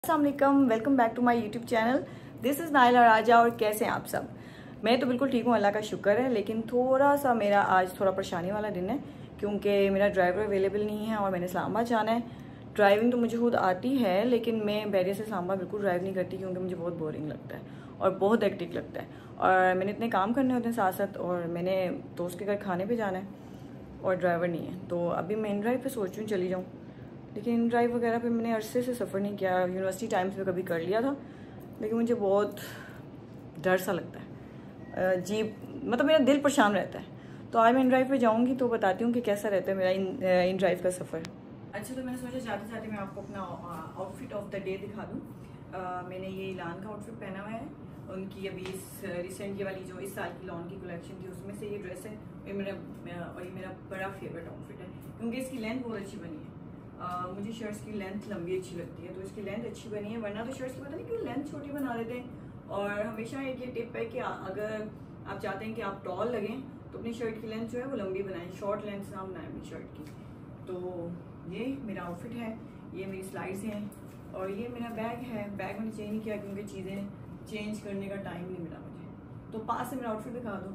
अस्सलाम वालेकुम, welcome back to my YouTube channel. This is Naila Raja. और कैसे हैं आप सब? मैं तो बिल्कुल ठीक हूँ, अल्लाह का शुक्र है। लेकिन थोड़ा सा मेरा आज थोड़ा परेशानी वाला दिन है क्योंकि मेरा ड्राइवर अवेलेबल नहीं है और मैंने इस्लामाबाद जाना है। ड्राइविंग तो मुझे खुद आती है लेकिन मैं बैरियर से इस्लामाबाद बिल्कुल ड्राइव नहीं करती क्योंकि मुझे बहुत बोरिंग लगता है और बहुत हेक्टिक लगता है और मैंने इतने काम करने होते हैं साथ साथ, और मैंने दोस्त के घर खाने पर जाना है और ड्राइवर नहीं है। तो अभी मैं इन ड्राइव पर सोच रही हूँ चली जाऊँ, लेकिन इन ड्राइव वगैरह पे मैंने अरसे से सफ़र नहीं किया। यूनिवर्सिटी टाइम्स में कभी कर लिया था लेकिन मुझे बहुत डर सा लगता है, अजीब, मतलब मेरा दिल परेशान रहता है। तो आज मैं इन ड्राइव पे जाऊंगी तो बताती हूँ कि कैसा रहता है मेरा इन ड्राइव का सफ़र। अच्छा, तो मैंने सोचा जाते जाते मैं आपको अपना आउटफिट ऑफ द डे दिखा दूँ। मैंने ये ईलान का आउटफिट पहना हुआ है, उनकी अभी इस रिसेंट ये वाली जो इस साल की लॉन की कलेक्शन थी उसमें से ये ड्रेस है। ये मेरा बड़ा फेवरेट आउटफिट है क्योंकि इसकी लेंथ बहुत अच्छी बनी है। मुझे शर्ट्स की लेंथ लंबी अच्छी लगती है तो इसकी लेंथ अच्छी बनी है, वरना तो शर्ट्स की पता नहीं क्यों लेंथ छोटी बना देते हैं। और हमेशा एक ये टिप है कि अगर आप चाहते हैं कि आप टॉल लगें तो अपनी शर्ट की लेंथ जो है वो लंबी बनाएं, शॉर्ट लेंथ ना बनाएं अपनी शर्ट की। तो ये मेरा आउटफिट है, ये मेरी स्लाइड्स हैं और ये मेरा बैग है। बैग मैंने चेंज नहीं किया क्योंकि चीज़ें चेंज करने का टाइम नहीं मिला मुझे। तो पास से मेरा आउटफिट दिखा दो,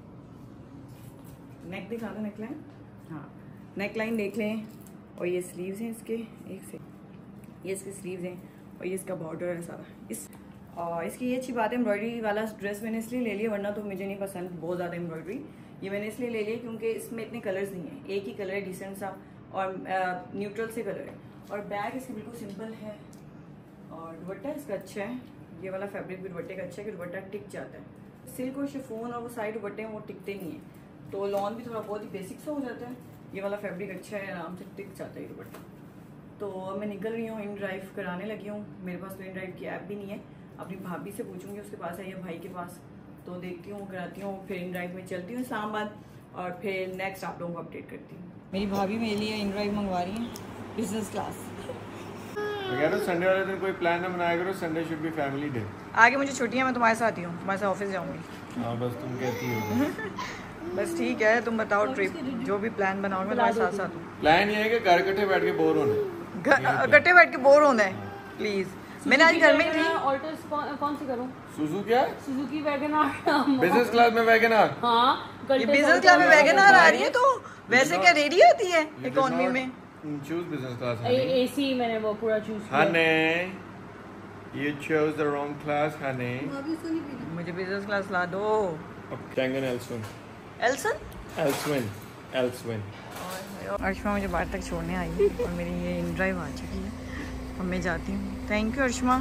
नेक दिखा दो, नेक लाइन, हाँ नेक लाइन देख लें। और ये स्लीव्स हैं इसके, एक से ये इसके स्लीव्स हैं और ये इसका बॉर्डर है सारा। और इसकी ये अच्छी बात है, एम्ब्रॉयडरी वाला ड्रेस मैंने इसलिए ले लिया, वरना तो मुझे नहीं पसंद बहुत ज़्यादा एम्ब्रॉयडरी। ये मैंने इसलिए ले लिया क्योंकि इसमें इतने कलर्स नहीं हैं, एक ही कलर है डिसेंट सा और न्यूट्रल से कलर है। और बैग इसकी बिल्कुल सिंपल है और दुपट्टा इसका अच्छा है, ये वाला फैब्रिक भी दुपट्टे का अच्छा है कि दुपट्टा टिक जाता है। सिल्क और शिफॉन और वो साइड दुपट्टे हैं वो टिकते नहीं हैं, तो लॉन भी थोड़ा बहुत ही बेसिक सा हो जाता है। ये वाला फैब्रिक अच्छा है, आराम से टिक जाता है दुपट्टा। तो अब मैं निकल रही हूँ, इन ड्राइव कराने लगी हूँ। मेरे पास तो इन ड्राइव की ऐप भी नहीं है, अपनी भाभी से पूछूंगी, उसके पास है या भाई के पास, तो देखती हूँ कराती हूँ, फिर इन ड्राइव में चलती हूँ इस्लामाबाद और फिर नेक्स्ट आप लोगों को अपडेट करती हूँ। मेरी भाभी मेरे लिए इन ड्राइव मंगवा रही है बिजनेस क्लास। संडे वाले दिन कोई प्लान ना बनाया करो, Sunday should be family day. आगे मुझे छुट्टियाँ, मैं तुम्हारे साथ ही हूँ, तुम्हारे साथ ऑफिस जाऊँगी। हाँ बस तुम कहती हो। बस ठीक है, तुम बताओ ट्रिप जो भी प्लान बनाओगे मैं तुम्हारे साथ साथ हूँ। प्लान ये है कि घर इकट्ठे बैठ के बोर होना, इकट्ठे बैठ के बोर होना है प्लीज। मैंने आज घर में थी। ऑल्टर्स कौन सी करूं? Suzuki WagonR. बिजनेस क्लास में वैगनआर। हाँ, ये बिजनेस क्लास में वैगनआर आ रही है, तो वैसे क्या रेडी होती है इकोनॉमी में? Choose business class. एसी मैंने वो पूरा चूज किया। हने, you chose the wrong class, हने। मुझे बिजनेस क्लास ला दो। कैंगन एल्सविन। एल्सन? एल्सविन। अर्शमा मुझे बाहर तक छोड़ने आई है और मेरी ये इन ड्राइव आ चुकी है और मैं जाती हूँ। Thank you Arshma.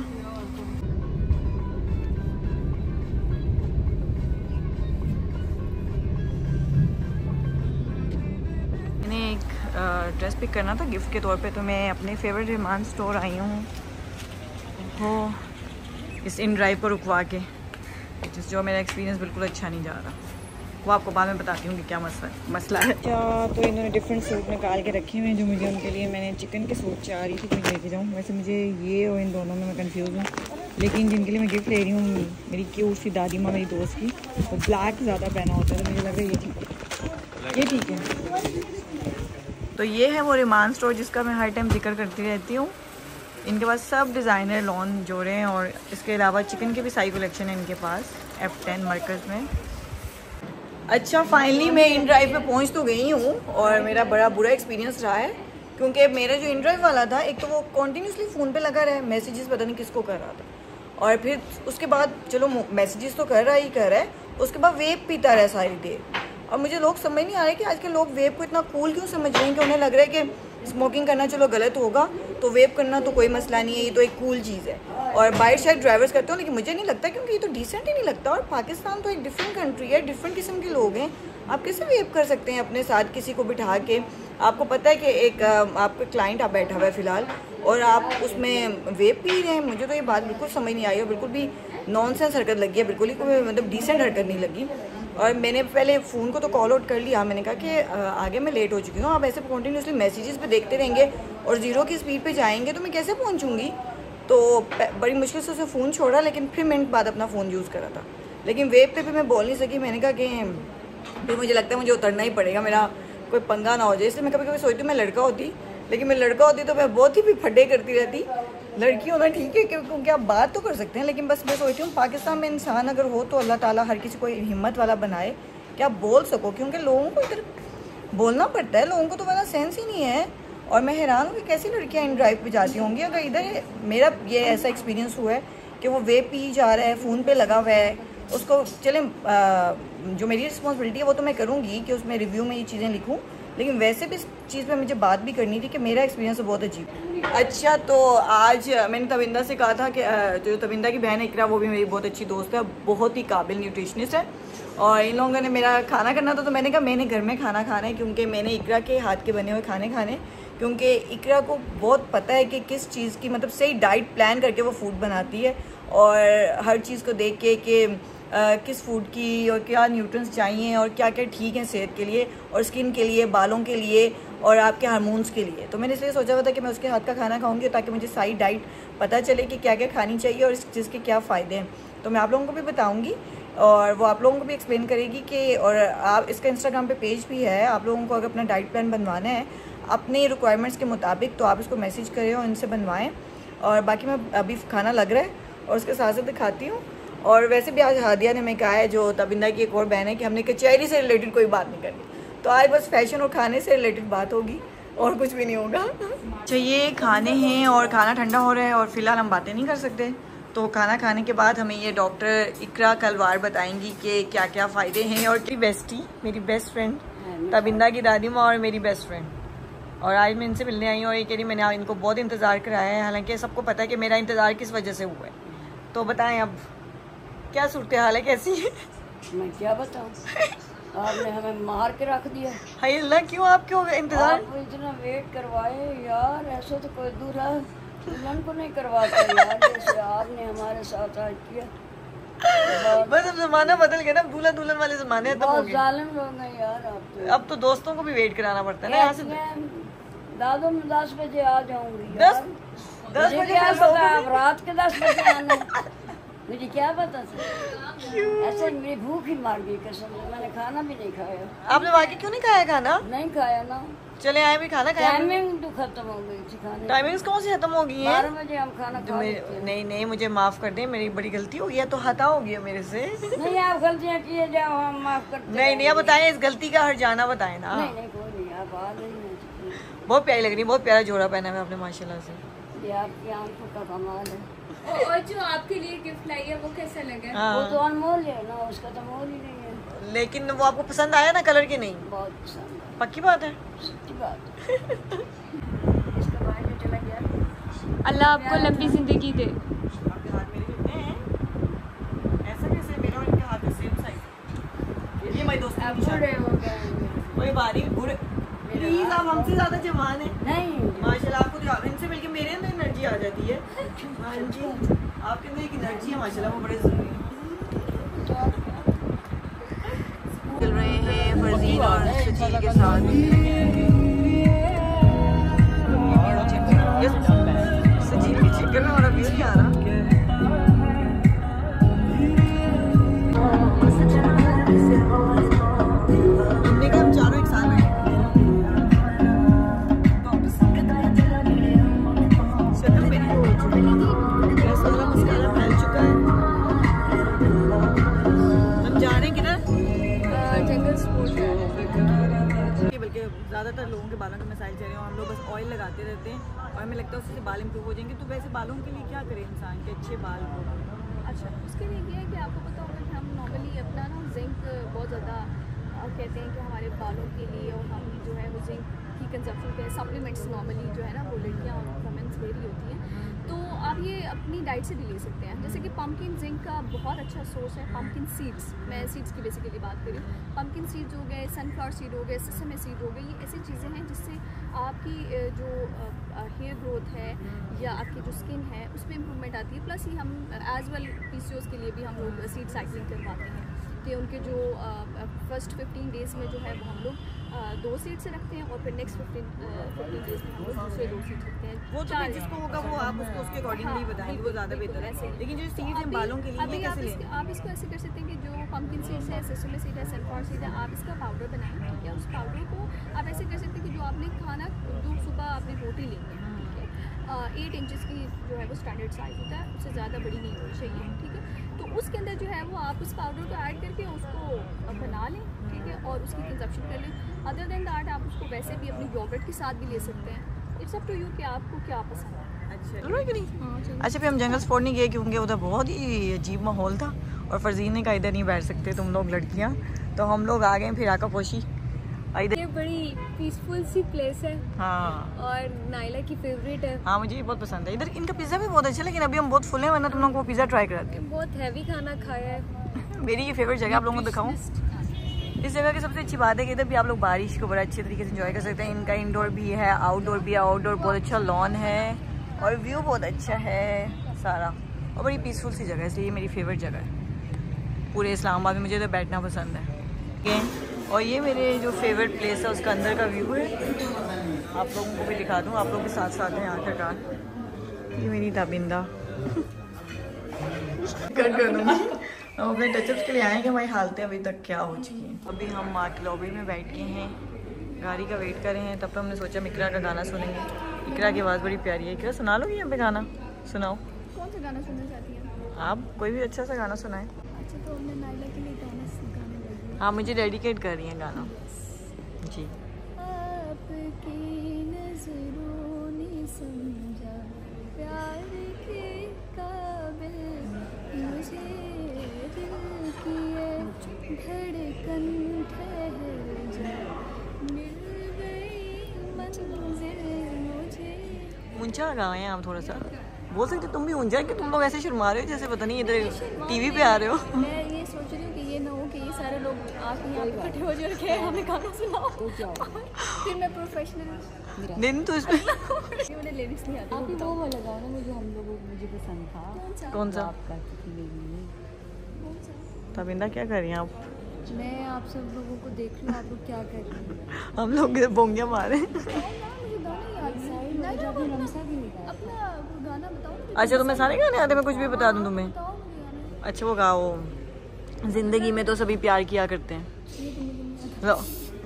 मैंने एक ड्रेस पिक करना था गिफ्ट के तौर पे, तो मैं अपने फेवरेट रेमान स्टोर आई हूँ वो इस इन ड्राइव को रुकवा के, जो मेरा एक्सपीरियंस बिल्कुल अच्छा नहीं जा रहा, वो आपको बाद में बताती हूँ कि क्या मसला है। क्या तो इन्होंने डिफरेंट सूट निकाल के रखे हुए हैं जो मुझे उनके लिए, मैंने चिकन के सूट चाह रही थी कि मैं लेके जाऊँ। वैसे मुझे ये और इन दोनों में मैं कंफ्यूज हूँ, लेकिन जिनके लिए मैं गिफ्ट ले रही हूँ मेरी क्यूट सी दादी माँ मेरी दोस्त की, वो ब्लैक ज़्यादा पहना होता है तो मुझे लग रहा है ये ठीक है। तो ये है वो रेमान स्टोर जिसका मैं हर टाइम जिक्र करती रहती हूँ। इनके पास सब डिज़ाइनर लॉन जोड़े हैं और इसके अलावा चिकन के भी सारी कलेक्शन है इनके पास F10 मार्कर्स में। अच्छा, फाइनली मैं इन ड्राइव पे पहुंच तो गई हूँ और मेरा बड़ा बुरा एक्सपीरियंस रहा है क्योंकि मेरा जो इन ड्राइव वाला था, एक तो वो कॉन्टीन्यूसली फ़ोन पे लगा रहा है, मैसेजेस पता नहीं किसको कर रहा था, और फिर उसके बाद चलो मैसेजेस तो कर रहा है, उसके बाद वेप पीता रहा सारी देर। और मुझे लोग समझ नहीं आ रहा है कि आजकल लोग वेप को इतना कूल क्यों समझ रहे हैं कि उन्हें लग रहा है कि स्मोकिंग करना चलो गलत होगा तो वेप करना तो कोई मसला नहीं है, ये तो एक कूल चीज़ है। और बाइट शायद ड्राइवर्स करते हो, लेकिन मुझे नहीं लगता क्योंकि ये तो डिसेंट ही नहीं लगता। और पाकिस्तान तो एक डिफरेंट कंट्री है, डिफरेंट किस्म के लोग हैं, आप कैसे वेप कर सकते हैं अपने साथ किसी को बिठा के? आपको पता है कि एक आपका क्लाइंट आप बैठा हुआ है फ़िलहाल और आप उसमें वेप पी रहे हैं। मुझे तो ये बात बिल्कुल समझ नहीं आई और बिल्कुल भी नॉनसेंस हरकत लगी है, बिल्कुल ही कोई मतलब डिसेंट हरकत नहीं लगी। और मैंने पहले फ़ोन को तो कॉल आउट कर लिया, मैंने कहा कि आगे मैं लेट हो चुकी हूँ, आप ऐसे कंटिन्यूसली मैसेजेस पे देखते रहेंगे और ज़ीरो की स्पीड पे जाएंगे तो मैं कैसे पहुँचूँगी? तो बड़ी मुश्किल से उसे फ़ोन छोड़ा, लेकिन फिर मिनट बाद अपना फ़ोन यूज़ करा था, लेकिन वेब पे भी मैं बोल नहीं सकी। मैंने कहा कि फिर मुझे लगता है मुझे उतरना ही पड़ेगा, मेरा कोई पंगा ना हो जाए, इसलिए मैं कभी कभी सोचती हूँ मैं लड़का होती, लेकिन मैं लड़का होती तो मैं बहुत ही भी फड्डे करती रहती। लड़की होना ठीक है क्योंकि आप बात तो कर सकते हैं, लेकिन बस मैं सोचती हूँ पाकिस्तान में इंसान अगर हो तो अल्लाह ताला हर किसी को हिम्मत वाला बनाए कि आप बोल सको, क्योंकि लोगों को इधर बोलना पड़ता है, लोगों को तो वरना सेंस ही नहीं है। और मैं हैरान हूँ कि कैसी लड़कियाँ इन ड्राइव पे जाती होंगी। अगर इधर मेरा ये ऐसा एक्सपीरियंस हुआ है कि वो वे पी जा रहा है, फ़ोन पे लगा हुआ है, उसको चलें जो मेरी रिस्पॉन्सिबिलिटी है वो तो मैं करूँगी कि उसमें रिव्यू में ये चीज़ें लिखूँ, लेकिन वैसे भी इस चीज़ पे मुझे बात भी करनी थी कि मेरा एक्सपीरियंस बहुत अजीब। अच्छा, तो आज मैंने तविंदा से कहा था कि जो तविंदा की बहन है इकरा, वो भी मेरी बहुत अच्छी दोस्त है, बहुत ही काबिल न्यूट्रिशनिस्ट है, और इन लोगों ने मेरा खाना करना था तो मैंने कहा मैंने घर में खाना खाना है, क्योंकि मैंने इकरा के हाथ के बने हुए खाने खाने, क्योंकि इकरा को बहुत पता है कि किस चीज़ की मतलब सही डाइट प्लान करके वो फूड बनाती है, और हर चीज़ को देख के कि किस फूड की और क्या न्यूट्रिएंट्स चाहिए और क्या क्या ठीक है सेहत के लिए और स्किन के लिए, बालों के लिए और आपके हार्मोन्स के लिए। तो मैंने इसलिए सोचा हुआ था कि मैं उसके हाथ का खाना खाऊंगी ताकि मुझे सारी डाइट पता चले कि क्या क्या खानी चाहिए और इस चीज़ के क्या फ़ायदे हैं। तो मैं आप लोगों को भी बताऊंगी और वो आप लोगों को भी एक्सप्लेन करेगी कि, और आप इसका इंस्टाग्राम पे पेज भी है, आप लोगों को अगर अपना डाइट प्लान बनवाना है अपने रिक्वायरमेंट्स के मुताबिक तो आप इसको मैसेज करें और इनसे बनवाएँ। और बाकी मैं अभी खाना लग रहा है और उसके साथ साथ दिखाती हूँ। और वैसे भी आज हादिया ने मैं कहा है, जो तबिंदा की एक और बहन है, कि हमने कचहरी से रिलेटेड कोई बात नहीं करनी, तो आज बस फैशन और खाने से रिलेटेड बात होगी और कुछ भी नहीं होगा। अच्छा, ये खाने हैं और खाना ठंडा हो रहा है और फ़िलहाल हम बातें नहीं कर सकते, तो खाना खाने के बाद हमें ये डॉक्टर इकरा कलवार बताएंगी कि क्या क्या फ़ायदे हैं। और मेरी बेस्ट फ्रेंड तबिंदा की दादी माँ और मेरी बेस्ट फ्रेंड, और आज मैं इनसे मिलने आई हूँ और ये कह रही मैंने इनको बहुत इंतज़ार कराया है, हालांकि सबको पता है कि मेरा इंतज़ार किस वजह से हुआ है। तो बताएं अब क्या सूरत हाल है, कैसी है? मैं क्या बताऊँ, आपने हमें मार के रख दिया। हाय अल्लाह, क्यों आप क्यों इंतजार? आप इतना वेट करवाए यार, ऐसा तो कोई दूल्हा दुल्हन को नहीं करवाता यार, जैसे आपने हमारे साथ आज किया। बस अब जमाना बदल गया ना, दूल्हा दुल्हन वाले जमाने खत्म हो बहुत गए। जालिम लोग हैं यार आप तो। अब तो दोस्तों को भी वेट कराना पड़ता है ना। यहाँ से दादो मैं 10 बजे आ जाऊंगी। 10 बजे क्या पता, आप रात के 10 बजे आना, मुझे क्या पता था। ऐसे मेरी भूख ही मार गई कसम से, मैंने खाना भी नहीं खाया। आपने वाकई क्यों नहीं खाया खाना? नहीं खाया ना, चले आए भी खाना खाया। टाइमिंग तो खत्म हो गई थी खाने। टाइमिंग्स कौन सी खत्म हो गई है? 12 बजे हम खाना खा लेते हैं। नहीं, मुझे माफ कर दें, मेरी बड़ी गलती हो गई है, तो हता हो गया मेरे से। नहीं, आप गलतियाँ किए जाओ, हम माफ करते नहीं, आप बताएं इस गलती का हर जाना बताएं ना। नहीं कोई नहीं, आप आ गई। बहुत प्यारी लग रही है, बहुत प्यारा जोड़ा पहना है आपने माशाल्लाह से। ये आपकी आंखों का कमाल है। और जो आपके लिए गिफ्ट लाई है वो कैसा लगा? हाँ। वो तो अनमोल है ना, उसका तो मोल ही नहीं है। लेकिन वो आपको पसंद आया ना कलर के? नहीं, बहुत पसंद है, पक्की बात है। सच्ची बात है। इसका भाई जो चला गया, अल्लाह आपको लंबी जिंदगी दे। आपके हाथ मेरे कितने हैं? ऐसा कैसे? मेरा और इनके हाथ सेम साइज। ये मेरी दोस्त आप बूढ़े हो गए। कोई बारी बुरे, प्लीज आप हमसे ज्यादा जवान है। नहीं माशाल्लाह, आपको तो इनसे मिलके मेरे अंदर एनर्जी आ जाती है। हाँ जी, आपके अंदर एक एनर्जी है माशाल्लाह, वो बड़े जरूरी है। चल रहे हैं फरजीन और सजील के साथ। सजील की चिकन में और अभी नहीं आ रहा। हमने कहा हम चारों एक साथ हैं। शक्ल मेरी हो चुकी है, मेरा सारा मस्कारा फैल चुका है। हम जा रहे हैं किधर? जंगल स्पोर्ट। बल्कि ज़्यादातर लोगों के बालों के मसाइल चल रहे हैं, हम लोग बस ऑयल लगाते रहते हैं और हमें लगता है उससे बाल इम्प्रूव हो जाएंगे। तो वैसे बालों के लिए क्या करें इंसान के अच्छे बाल हो? अच्छा, उसके लिए ये है कि आपको पता होगा कि हम नॉर्मली अपना ना जिंक बहुत ज़्यादा कहते हैं कि हमारे बालों के लिए, और हम जो है वो जिंक की कंजप्शन पे सप्लीमेंट्स नॉर्मली जो है ना वो लड़कियाँ और वुमेन्स ले रही होती हैं, तो आप ये अपनी डाइट से भी ले सकते हैं। जैसे कि पम्पकिन जिंक का बहुत अच्छा सोर्स है पम्पकिन सीड्स, मैं सीड्स की बेसिकली बात करी हूँ। पम्पकिन सीड्स हो गए, सनफ्लावर सीड हो गए, सेसमे सीड हो गए, ये ऐसी चीज़ें हैं जिससे आपकी जो हेयर ग्रोथ है या आपकी जो स्किन है उसमें इम्प्रूवमेंट आती है। प्लस ही हम एज वेल PCOS के लिए भी हम लोग सीड साइकिलिंग करवाते हैं कि उनके जो फर्स्ट 15 डेज़ में जो है वो हम लोग 2 सीड से रखते हैं और फिर नेक्स्ट 15 डेज़ में हम लोग दूसरे 2 सीड रखते हैं। वो तो जिसको होगा वो आप उसको उसके अकॉर्डिंगली बताएंगे, वो ज़्यादा बेहतर है। लेकिन जो सीड्स हैं बालों के लिए, ये कैसे लें? आप इसको ऐसे कर सकते हैं कि जो पम्पकिन सीड्स है, सेसमे सीड है, सनफ्लावर सीड है, आप इसका पाउडर बनाएं, ठीक है। उस पाउडर को आप ऐसे कर सकते हैं कि जो आपने खाना, जो सुबह आपने रोटी लेनी है, ठीक है, 8 इंचज़ की जो है वो स्टैंडर्ड साइज़ होता है, उससे ज़्यादा बड़ी नहीं होनी चाहिए, ठीक है। तो उसके अंदर जो है वो आप उस पाउडर को ऐड करके उसको बना लें, ठीक है, और उसकी कंजप्शन कर लें। अदर देन दैट आप उसको वैसे भी अपनी योगर्ट के साथ भी ले सकते हैं। इट्स अप टू यू कि आपको क्या पसंद है। अच्छा फिर हम जंगल स्पोर्ट नहीं गए क्योंकि उधर बहुत ही अजीब माहौल था और फरजीन ने कहा इधर नहीं बैठ सकते तुम लोग लड़कियां, तो हम लोग आ गए फिर आकापोशी। ये बड़ी पीसफुल सी प्लेस है। हाँ, और नाइला की फेवरेट है। हाँ मुझे ये बहुत पसंद है। इधर इनका पिज़्ज़ा भी बहुत अच्छा है, लेकिन अभी हम बहुत फुल हैं, वरना तुम लोगों को पिज़्ज़ा ट्राई कराते हैं। बहुत हैवी खाना खाया है। मेरी ये फेवरेट जगह आप लोगों को दिखाऊं। इस जगह की सबसे अच्छी बात है कि इधर भी आप लोग बारिश को बड़ा अच्छे तरीके से एंजॉय कर सकते हैं। इनका इंडोर भी है, आउटडोर भी है। आउटडोर बहुत अच्छा लॉन है और व्यू बहुत अच्छा है सारा, और बड़ी पीसफुल सी जगह है, इसलिए ये मेरी फेवरेट जगह है पूरे इस्लामाबाद में। मुझे तो बैठना पसंद है। और ये मेरे जो फेवरेट प्लेस है उसका अंदर का व्यू है, आप लोगों को भी दिखा दूँ। आप लोग के साथ साथ हैं आखिरकार। ये मेरी ताबिंदा कर दूँगी। हम अपने टचअप्स के लिए आए कि हमारी हालतें अभी तक क्या हो चुकी हैं। अभी हम माँ के लॉबी में बैठ के हैं, गाड़ी का वेट कर रहे हैं। तब तक हमने सोचा इकरा का गाना सुनेंगे। इकरा की आवाज़ बड़ी प्यारी है। इकरा सुना लोगी यहाँ पे गाना? सुनाओ। कौन सा गाना सुनना चाहती हैं आप? कोई भी अच्छा सा गाना सुनाएं। अच्छा तो हमने नाइला के लिए गाना लगी। हाँ मुझे डेडिकेट कर रही हैं गाना जी। आपकी नज़रों ने समझा प्यार के काबिल मुझे, दिल की ये धड़कन ठहर जा, मिल गई मंजिल मुझे। ऊंचा लगाए हैं आप थोड़ा सा, बोल सकते तुम भी ऊंचा, कि तुम लोग ऐसे शर्मा रहे हो जैसे पता नहीं इधर टीवी पे आ रहे हो। मैं ये सोच रही हूँ कि ये ना हो कि ये सारे लोग आके यहाँ पे इकट्ठे हो जाए हमें गाना सुनाओ, फिर मैं प्रोफेशनल दिन तो इसमें ये मुझे लिरिक्स नहीं आती। अभी वो वाला गाना मुझे पसंद था। कौन सा? आपका तबिंदा क्या कर रही हैं आप? मैं आप सब लोगों को देख रही हूँ, आप लोग क्या कर रहे हैं। हम लोग इधर बोंगिया मारे। अपना गाना बताओ। अच्छा तुम्हें सारे गाने आते? मैं कुछ भी बता दूं तुम्हें। अच्छा वो गाओ, जिंदगी में तो सभी प्यार किया करते हैं। लो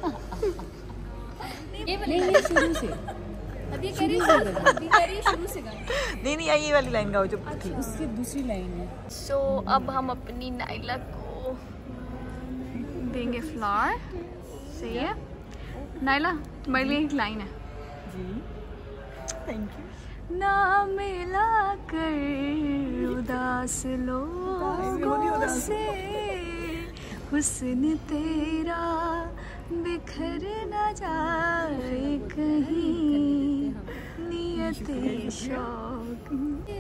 ये शुरू से अभी कह रही है शुरू से गाना। नहीं ये वाली लाइन गाओ जो थी। उसकी दूसरी लाइन है। सो अब हम अपनी नाइला को देंगे फ्लावर। सही है नाइला, तुम्हारे लिए एक लाइन है जी। Thank you. ना मिला कर उदास लोगों से, हुस्न तेरा बिखर न जाए कहीं, नियत शौक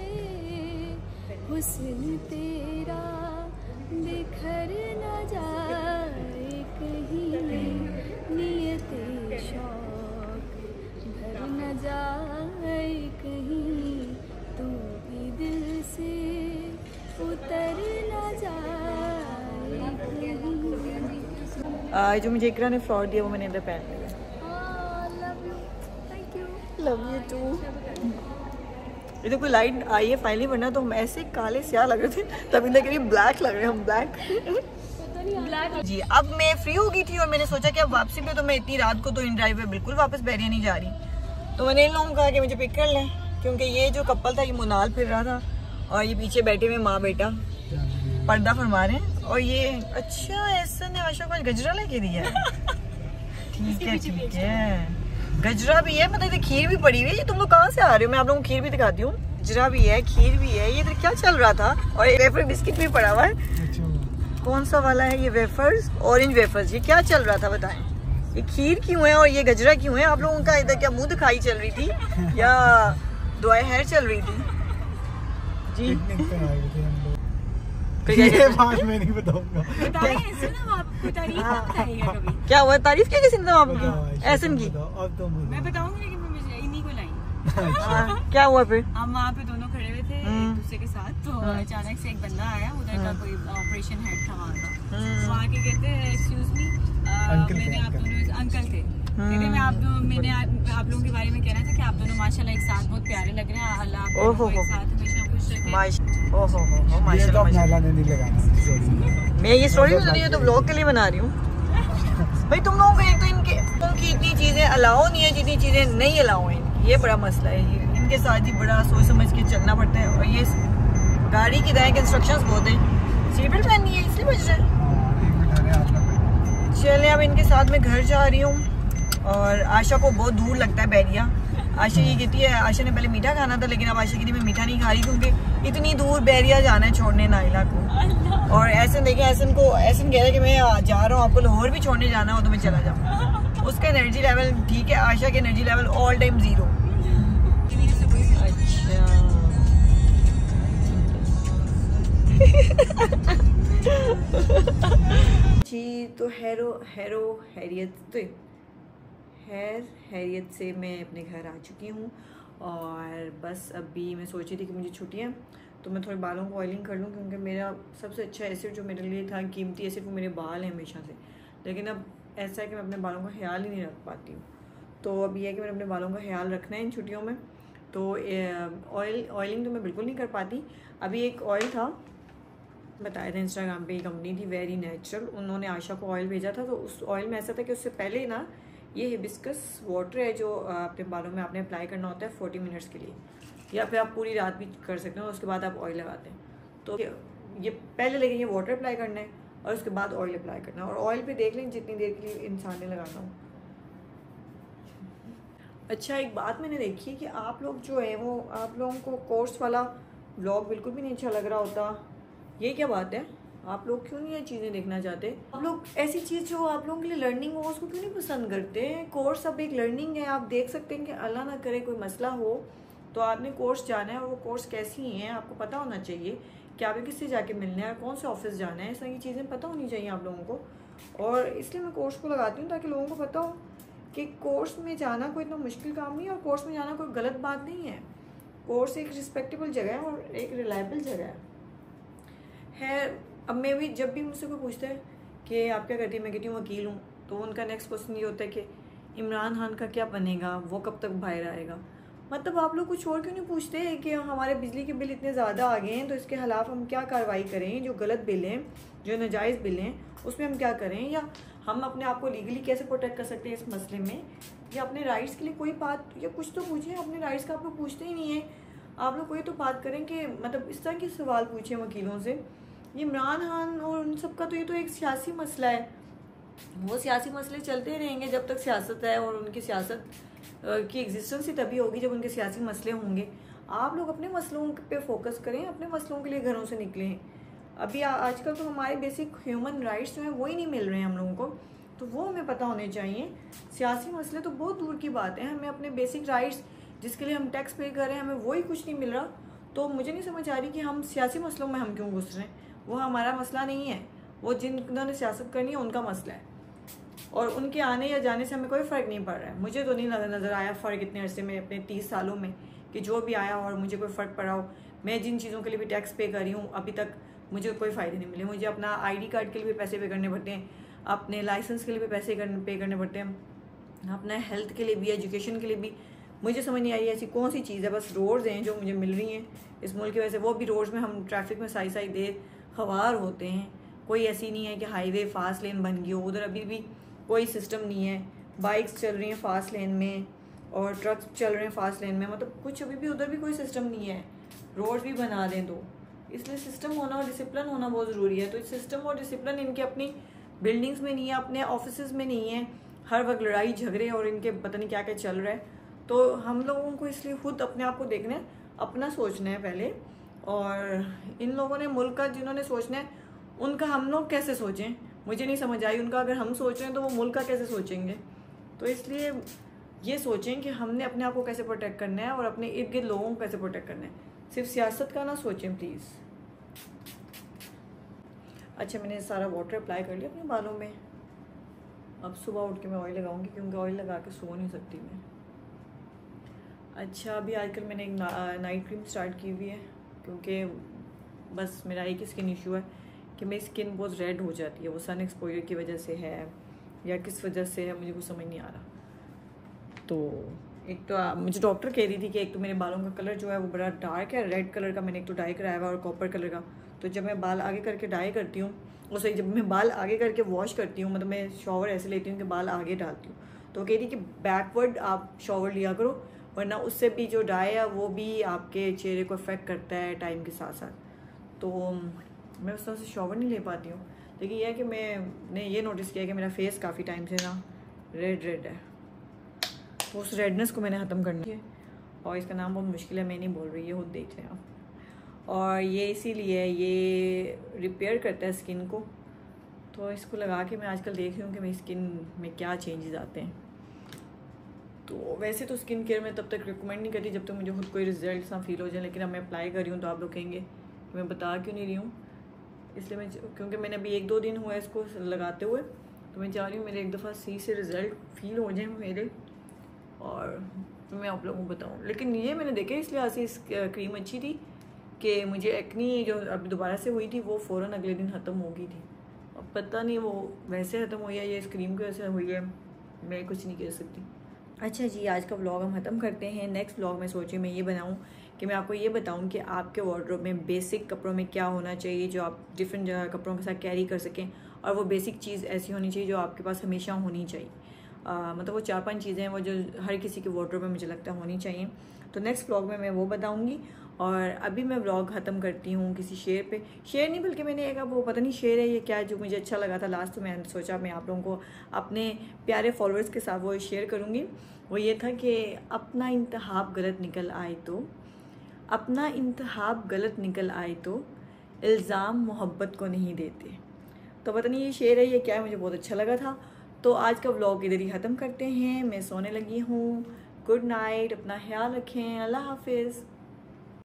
हुस्न तेरा बिखर न जाए कहीं, नियत शौक भर न जाए कहीं, तू भी दिल से उतर न जाए कहीं। जो मुझे इकरा ने फ्लॉवर दिया वो मैंने इधर पहन लिया। Love you, thank you. Love you too. ये तो कोई लाइट आई है फाइनली, वरना तो हम ऐसे काले स्याह लग रहे थे, तब इधर करीब ब्लैक लग रहे हैं हम। ब्लैक जी। अब मैं फ्री हो गई थी और मैंने सोचा कि अब वापसी पे तो मैं इतनी रात को तो इन ड्राइव पे बिल्कुल वापस बैरिया नहीं जा रही, तो मैंने इन लोगों को कहा कि मुझे पिक कर लें, क्योंकि ये जो कपल था ये मुनाल फिर रहा था और ये पीछे बैठे हुए माँ बेटा पर्दा फरमा रहे हैं। और ये अच्छा ऐसा ने आशा को गजरा लेके दिया है। ठीक है गजरा भी है, मतलब खीर भी पड़ी हुई है। ये तुम लोग कहाँ से आ रहे हो? मैं आप लोगों को खीर भी दिखाती हूँ। गजरा भी है, खीर भी है। ये इधर क्या चल रहा था? और वेफर बिस्किट भी पड़ा हुआ है। कौन सा वाला है ये? Wafers, orange wafers. ये क्या चल रहा था बताएं? ये खीर क्यों है और ये गजरा क्यों है? आप लोगों का इधर क्या मुंह दिखाई चल रही थी या दुआएं हैर चल रही थी जी? ये बात मैं नहीं बताऊंगा। क्या हुआ? तारीफ की किसी ने आपकी? ऐसन की? मैं बताऊंगी लेकिन मुझे इन्हीं को लाई। क्या हुआ फिर? हम वहाँ पे दोनों खड़े हुए थे एक दूसरे के साथ, तो अचानक से एक बंदा आया, उधर का कोई ऑपरेशन हेड था वहाँ का। तो आके कहते हैं एक्सक्यूज मी, मैंने आप दोनों अंकल थे, कहते मैंने आप लोगों के बारे में कहना था कि आप दोनों माशाल्लाह एक साथ बहुत प्यारे लग रहे हैं, अल्लाह आप दोनों को एक साथ हमेशा खुश रखे। मैं ये स्टोरी ये तो ब्लॉग के लिए बना रही हूँ भाई। तुम लोगों को एक तो इनकी इतनी चीजें अलाउ नहीं है जितनी चीजें नहीं अलाउ है, ये बड़ा मसला है। इनके साथ ही बड़ा सोच समझ के चलना पड़ता है। और ये गाड़ी की तरह के इंस्ट्रक्शंस बहुत हैं। सीट बेल्ट पहननी है इसलिए बज रहा है। चले अब इनके साथ मैं घर जा रही हूँ। और आशा को बहुत दूर लगता है बैरिया। आशा ये कहती है, आशा ने पहले मीठा खाना था लेकिन अब आशा कहती है मैं मीठा नहीं खा रही क्योंकि इतनी दूर बैरिया जाना है छोड़ने नाइला को। और ऐसे देखें, ऐसन कह रहा है कि मैं जा रहा हूँ, आपको लाहौर भी छोड़ने जाना हो तो मैं चला जाऊँ। उसका एनर्जी लेवल ठीक है, आशा के एनर्जी लेवल ऑल टाइम 0। जी तो हैरियत से मैं अपने घर आ चुकी हूँ। और बस अभी मैं सोच रही थी कि मुझे छुट्टियाँ तो मैं थोड़े बालों को ऑयलिंग कर लूँ क्योंकि मेरा सबसे अच्छा एसिड जो मेरे लिए था, कीमती एसिड, वो मेरे बाल हैं हमेशा से। लेकिन अब ऐसा है कि मैं अपने बालों का ख्याल ही नहीं रख पाती हूँ। तो अब ये है कि मैंने अपने बालों का ख्याल रखना है इन छुट्टियों में। तो ऑयलिंग तो मैं बिल्कुल नहीं कर पाती। अभी एक ऑयल था, बताया था इंस्टाग्राम पे, कंपनी थी वेरी नेचुरल, उन्होंने आशा को ऑयल भेजा था। तो उस ऑयल में ऐसा था कि उससे पहले ना ये हिबिस्कस वाटर है जो अपने बालों में आपने अप्लाई करना होता है 40 मिनट्स के लिए, या फिर आप पूरी रात भी कर सकते हो, उसके बाद आप ऑयल लगाते हैं। तो ये पहले लेकिन ये वाटर अप्लाई करना है और उसके बाद ऑयल अप्लाई करना है। और ऑयल पे देख लें जितनी देर के लिए इंसान ने लगाना हो। अच्छा, एक बात मैंने देखी है कि आप लोग जो है वो, आप लोगों को कोर्स वाला व्लॉग बिल्कुल भी नहीं अच्छा लग रहा होता। ये क्या बात है? आप लोग क्यों नहीं ये चीज़ें देखना चाहते? आप लोग ऐसी चीज़ जो आप लोगों के लिए लर्निंग हो उसको क्यों नहीं पसंद करते? कोर्स अब एक लर्निंग है। आप देख सकते हैं कि अल्लाह ना करे कोई मसला हो तो आपने कोर्स जाना है, और वो कोर्स कैसी हैं आपको पता होना चाहिए कि आपने किससे जाके मिलना है, कौन से ऑफिस जाना है, सारी चीज़ें पता होनी चाहिए आप लोगों को। और इसलिए मैं कोर्स को लगाती हूँ ताकि लोगों को पता हो कि कोर्स में जाना कोई इतना मुश्किल काम नहीं है और कोर्स में जाना कोई गलत बात नहीं है। कोर्स एक रिस्पेक्टेबल जगह है और एक रिलायबल जगह है। अब मैं भी, जब भी मुझसे कोई पूछता है कि आप क्या करती है, मैं कहती हूँ वकील हूँ, तो उनका नेक्स्ट क्वेश्चन ये होता है कि इमरान खान का क्या बनेगा, वो कब तक बाहर आएगा। मतलब आप लोग कुछ और क्यों नहीं पूछते कि हमारे बिजली के बिल इतने ज़्यादा आ गए हैं तो इसके खिलाफ हम क्या कार्रवाई करें, जो गलत बिल हैं, जो नाजायज़ बिल हैं उसमें हम क्या करें, या हम अपने आप को लीगली कैसे प्रोटेक्ट कर सकते हैं इस मसले में, या अपने राइट्स के लिए कोई बात या कुछ तो पूछें। अपने राइट्स का आप लोग पूछते ही नहीं है। आप लोग कोई तो बात करें कि मतलब इस तरह के सवाल पूछें वकीलों से। ये इमरान खान और उन सब का तो ये तो एक सियासी मसला है। वो सियासी मसले चलते रहेंगे जब तक सियासत है, और उनकी सियासत की एग्जिस्टेंस ही तभी होगी जब उनके सियासी मसले होंगे। आप लोग अपने मसलों पे फोकस करें, अपने मसलों के लिए घरों से निकलें। अभी आजकल तो हमारे बेसिक ह्यूमन राइट्स जो हैं वो ही नहीं मिल रहे हैं हम लोगों को, तो वो हमें पता होने चाहिए। सियासी मसले तो बहुत दूर की बात है, हमें अपने बेसिक राइट्स जिसके लिए हम टैक्स पे कर रहे हैं हमें वही कुछ नहीं मिल रहा। तो मुझे नहीं समझ आ रही कि हम सियासी मसलों में हम क्यों घुस रहे हैं। वो हमारा मसला नहीं है, वो जिन्होंने सियासत करनी है उनका मसला है, और उनके आने या जाने से हमें कोई फ़र्क नहीं पड़ रहा है। मुझे तो नहीं नज़र आया फ़र्क इतने अरसे में, अपने 30 सालों में, कि जो भी आया और मुझे कोई फ़र्क पड़ा हो। मैं जिन चीज़ों के लिए भी टैक्स पे कर रही हूँ अभी तक मुझे कोई फ़ायदे नहीं मिले। मुझे अपना ID कार्ड के लिए भी पैसे पे करने पड़ते हैं, अपने लाइसेंस के लिए भी पैसे पे करने पड़ते हैं, अपना हेल्थ के लिए भी, एजुकेशन के लिए भी। मुझे समझ नहीं आई ऐसी कौन सी चीज़ है। बस रोड्स हैं जो मुझे मिल रही हैं इस मुल्क की वजह से, वो भी रोड्स में हम ट्रैफिक में साई साई देर खवार होते हैं। कोई ऐसी नहीं है कि हाईवे फास्ट लेन बन गई हो, उधर अभी भी कोई सिस्टम नहीं है। बाइक्स चल रही हैं फास्ट लेन में और ट्रक्स चल रहे हैं फास्ट लेन में, मतलब कुछ अभी भी उधर भी कोई सिस्टम नहीं है। रोड भी बना दें तो, इसलिए सिस्टम होना और डिसिप्लिन होना बहुत ज़रूरी है। तो सिस्टम और डिसिप्लिन इनके अपनी बिल्डिंग्स में नहीं है, अपने ऑफिस में नहीं है। हर वक्त लड़ाई झगड़े और इनके पता नहीं क्या क्या चल रहा है। तो हम लोगों को इसलिए खुद अपने आप को देखना है, अपना सोचना है पहले। और इन लोगों ने मुल्क का जिन्होंने सोचना है उनका हम लोग कैसे सोचें, मुझे नहीं समझ आई। उनका अगर हम सोच रहे हैं तो वो मुल्क का कैसे सोचेंगे। तो इसलिए ये सोचें कि हमने अपने आप को कैसे प्रोटेक्ट करना है और अपने इर्द गिर्द लोगों को कैसे प्रोटेक्ट करना है। सिर्फ सियासत का ना सोचें प्लीज़। अच्छा, मैंने सारा वाटर अप्लाई कर लिया अपने बालों में। अब सुबह उठ के मैं ऑयल लगाऊंगी क्योंकि ऑयल लगा के सो नहीं सकती मैं। अच्छा, अभी आजकल मैंने एक नाइट क्रीम स्टार्ट की हुई है क्योंकि बस मेरा एक स्किन इशू है कि मेरी स्किन बहुत रेड हो जाती है। वो सन एक्सपोजर की वजह से है या किस वजह से है मुझे कुछ समझ नहीं आ रहा। तो एक तो मुझे डॉक्टर कह रही थी कि एक तो मेरे बालों का कलर जो है वो बड़ा डार्क है, रेड कलर का मैंने एक तो डाई कराया हुआ और कॉपर कलर का। तो जब मैं बाल आगे करके डाई करती हूँ, वो सही जब मैं बाल आगे करके वॉश करती हूँ, मतलब मैं शॉवर ऐसे लेती हूँ कि बाल आगे डालती हूँ, तो कह रही कि बैकवर्ड आप शॉवर लिया करो वरना उससे भी जो डाई है वो भी आपके चेहरे को अफेक्ट करता है टाइम के साथ साथ। तो मैं उस तरह से शॉवर नहीं ले पाती हूँ। लेकिन यह है कि मैंने ये नोटिस किया कि मेरा फेस काफ़ी टाइम से ना रेड है, तो उस रेडनेस को मैंने ख़त्म करना है। और इसका नाम बहुत मुश्किल है, मैं नहीं बोल रही, ये खुद देख रहे हैं आप। और ये इसीलिए ये रिपेयर करता है स्किन को, तो इसको लगा के मैं आजकल देख रही हूँ कि मेरी स्किन में क्या चेंजेस आते हैं। तो वैसे तो स्किन केयर में तब तक रिकमेंड नहीं करती जब तक मुझे खुद कोई रिजल्ट ना फील हो जाए, लेकिन अब मैं अप्लाई कर रही हूँ तो आप लोग कहेंगे मैं बता क्यों नहीं रही हूँ। इसलिए मैं, क्योंकि मैंने अभी 1-2 दिन हुआ है इसको लगाते हुए, तो मैं चाह रही हूँ मेरे एक दफ़ा सही से रिज़ल्ट फील हो जाए मेरे, और मैं आप लोगों को बताऊँ। लेकिन ये मैंने देखा इसलिए आज इस क्रीम अच्छी थी कि मुझे एक्नी जो अभी दोबारा से हुई थी वो फ़ौरन अगले दिन ख़त्म हो गई थी। अब पता नहीं वो वैसे ख़त्म हुई है या इस क्रीम की वजह से हुई है, मैं कुछ नहीं कह सकती। अच्छा जी, आज का व्लॉग हम ख़त्म करते हैं। नेक्स्ट व्लॉग में सोचे मैं ये बनाऊँ कि मैं आपको ये बताऊं कि आपके वार्डरोब में बेसिक कपड़ों में क्या होना चाहिए जो आप डिफरेंट कपड़ों के साथ कैरी कर सकें, और वो बेसिक चीज़ ऐसी होनी चाहिए जो आपके पास हमेशा होनी चाहिए। मतलब वो 4-5 चीज़ें हैं वो जो हर किसी के वार्डरोब में मुझे लगता है होनी चाहिए। तो नेक्स्ट व्लॉग में मैं वो बताऊँगी। और अभी मैं व्लॉग ख़त्म करती हूँ किसी शेर पे, शेर नहीं बल्कि मैंने एक वो पता नहीं शेर है ये क्या, जो मुझे अच्छा लगा था लास्ट, तो मैंने सोचा मैं आप लोगों को अपने प्यारे फॉलोअर्स के साथ वो शेयर करूँगी। वो ये था कि अपना इंतखाब गलत निकल आए तो, अपना इंतखाब गलत निकल आए तो इल्ज़ाम मोहब्बत को नहीं देते। तो पता नहीं ये शेर है ये क्या है, मुझे बहुत अच्छा लगा था। तो आज का व्लॉग इधर ही ख़त्म करते हैं, मैं सोने लगी हूँ। गुड नाइट, अपना ख्याल रखें, अल्लाह हाफिज़।